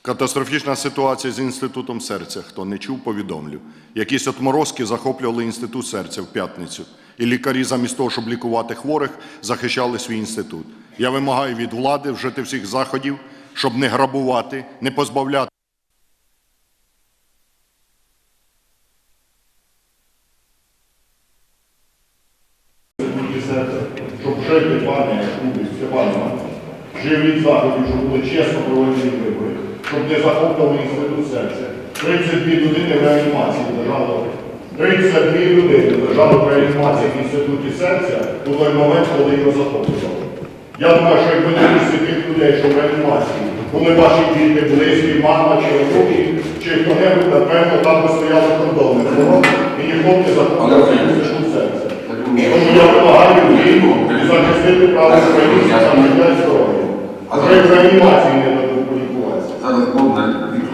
Катастрофічна ситуація з Інститутом серця. Хто не чув, повідомлю. Якісь отморозки захоплювали Інститут серця в п'ятницю. І лікарі замість того, щоб лікувати хворих, захищали свій інститут. Я вимагаю від влади вжити всіх заходів, щоб не грабувати, не позбавляти щоб жити, пане Степановна, живі заходи, щоб були чесно проведені вибори, щоб не захоплювали Інститут серця. 32 людини в реанімації лежало. 32 людини лежало в реанімації в Інституті серця у той момент, коли його захоплювали. Я думаю, що якби не місці тих людей, що в реанімації, були ваші діти, близькі, мама чи онуки, чи хто-небудь, напевно, там би стояли кордони. І ніхто б не захоплював Інститут серця. Тому я вимагаю війну і захистити право українців на життя і здоров'я. Вже в реанімації не дадуть полікуватися. Зараз